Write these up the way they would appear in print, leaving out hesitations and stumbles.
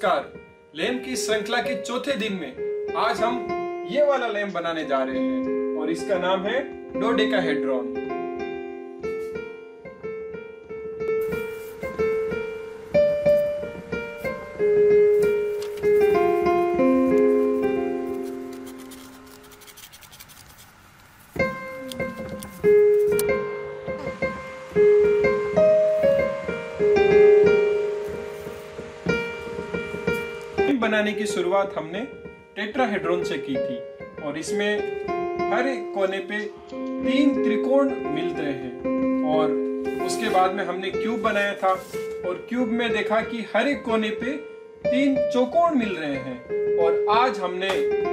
नमस्कार। लैंप की श्रृंखला के चौथे दिन में आज हम ये वाला लैंप बनाने जा रहे हैं और इसका नाम है डोडेकाहेड्रॉन। बनाने की शुरुआत हमने टेट्राहेड्रॉन से की थी और इसमें हर एक कोने पे 3 त्रिकोण मिलते हैं और उसके बाद में हमने क्यूब बनाया था और क्यूब में देखा कि हर एक कोने पे 3 चौकोन मिल रहे हैं और आज हमने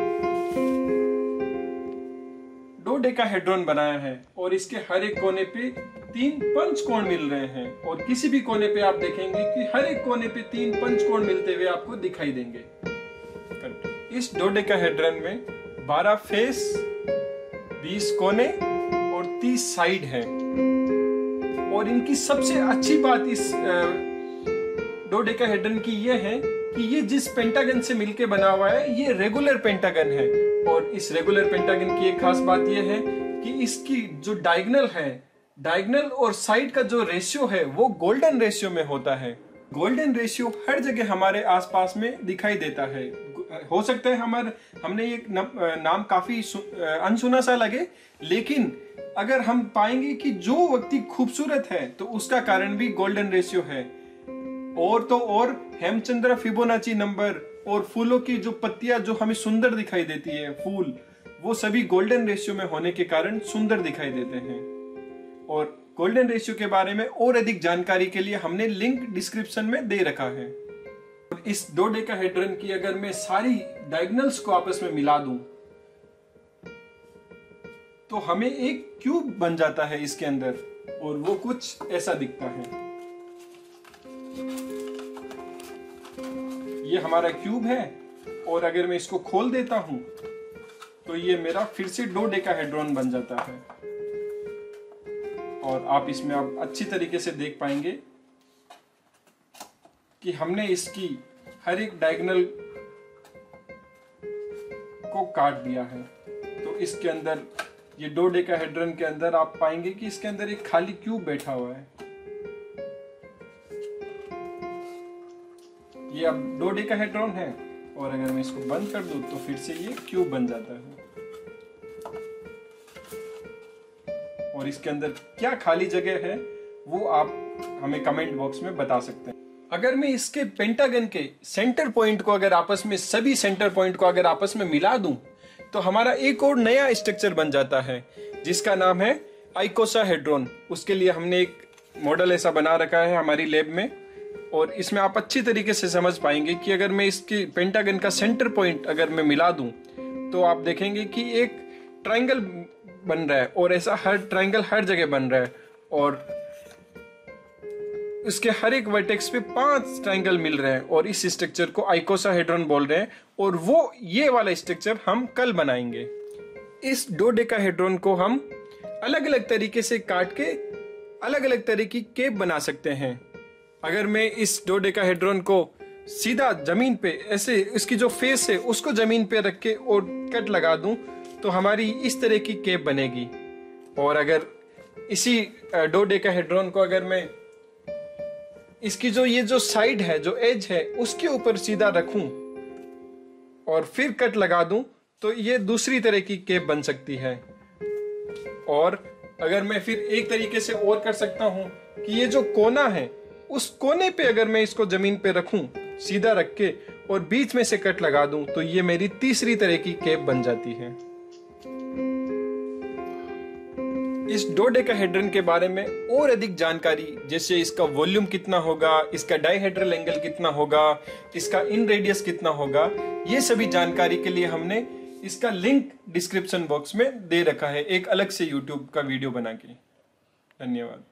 डोडेकाहेड्रॉन बनाया है और इसके हर एक कोने पे 3 पंचकोण मिल रहे हैं और किसी भी कोने पे आप देखेंगे कि हर एक कोने पे 3 पंचकोण मिलते हुए आपको दिखाई देंगे। इस डोडेकाहेड्रॉन में 12 फेस, 20 कोने और 30 साइड है और इनकी सबसे अच्छी बात इस डोडेकाहेड्रॉन की यह है कि ये जिस पेंटागन से मिलके बना हुआ है ये रेगुलर पेंटागन है और इस रेगुलर पेंटागन की एक खास बात यह है कि इसकी जो डायगोनल और साइड का जो रेशियो है वो गोल्डन रेशियो में होता है। गोल्डन रेशियो हर जगह हमारे आसपास में दिखाई देता है। हो सकता है हमने ये नाम काफी अनसुना सा लगे, लेकिन अगर हम पाएंगे कि जो व्यक्ति खूबसूरत है तो उसका कारण भी गोल्डन रेशियो है। और तो और हेमचंद्रा फिबोनाची नंबर और फूलों की जो पत्तियां जो हमें सुंदर दिखाई देती है, फूल, वो सभी गोल्डन रेशियो में होने के कारण सुंदर दिखाई देते हैं। और गोल्डन रेशियो के बारे में और अधिक जानकारी के लिए हमने लिंक डिस्क्रिप्शन में दे रखा है। इस डोडेकाहेड्रॉन की अगर मैं सारी डायगोनल्स को आपस में मिला दूं तो हमें एक क्यूब बन जाता है इसके अंदर और वो कुछ ऐसा दिखता है। ये हमारा क्यूब है और अगर मैं इसको खोल देता हूं तो ये मेरा फिर से डोडेकाहेड्रॉन बन जाता है और आप इसमें आप अच्छी तरीके से देख पाएंगे कि हमने इसकी हर एक डायगोनल को काट दिया है। तो इसके अंदर ये डोडेकाहेड्रॉन के अंदर आप पाएंगे कि इसके अंदर एक खाली क्यूब बैठा हुआ है। ये अब डोडेकाहेड्रॉन है और अगर मैं इसको बंद कर दूं तो फिर से ये क्यूब बन जाता है। और इसके अंदर क्या खाली जगह है वो आप हमें कमेंट बॉक्स में बता सकते हैं। अगर मैं इसके पेंटागन के सेंटर पॉइंट को अगर आपस में सभी सेंटर पॉइंट को अगर आपस में मिला दूं तो हमारा एक और नया स्ट्रक्चर बन जाता है जिसका नाम है आइकोसाहेड्रॉन। उसके लिए हमने एक मॉडल ऐसा बना रखा है हमारी लैब में और इसमें आप अच्छी तरीके से समझ पाएंगे कि अगर मैं इसके पेंटागन का सेंटर पॉइंट अगर मैं मिला दूं तो आप देखेंगे कि एक ट्रायंगल बन रहा है और ऐसा हर ट्रायंगल हर जगह बन रहा है और इसके हर एक वर्टेक्स पे 5 ट्रायंगल मिल रहे हैं और इस स्ट्रक्चर को आइकोसाहेड्रॉन बोल रहे हैं और वो ये वाला स्ट्रक्चर हम कल बनाएंगे। इस डोडेकाहेड्रॉन को हम अलग अलग तरीके से काट के अलग अलग तरह की केप बना सकते हैं। अगर मैं इस डोडेकाहेड्रॉन को सीधा जमीन पे ऐसे इसकी जो फेस है उसको जमीन पे रख के और कट लगा दूं तो हमारी इस तरह की केप बनेगी। और अगर इसी डोडेकाहेड्रॉन को अगर मैं इसकी ये जो साइड है, जो एज है, उसके ऊपर सीधा रखूं और फिर कट लगा दूं तो ये दूसरी तरह की केप बन सकती है। और अगर मैं फिर एक तरीके से और कर सकता हूं कि ये जो कोना है उस कोने पे अगर मैं इसको जमीन पे रखूं सीधा रख के और बीच में से कट लगा दूं तो ये मेरी तीसरी तरह की केप बन जाती है। इस डोडेकाहेड्रॉन के बारे में और अधिक जानकारी, जैसे इसका वॉल्यूम कितना होगा, इसका डाइहेड्रल एंगल कितना होगा, इसका इन रेडियस कितना होगा, ये सभी जानकारी के लिए हमने इसका लिंक डिस्क्रिप्शन बॉक्स में दे रखा है एक अलग से यूट्यूब का वीडियो बना के। धन्यवाद।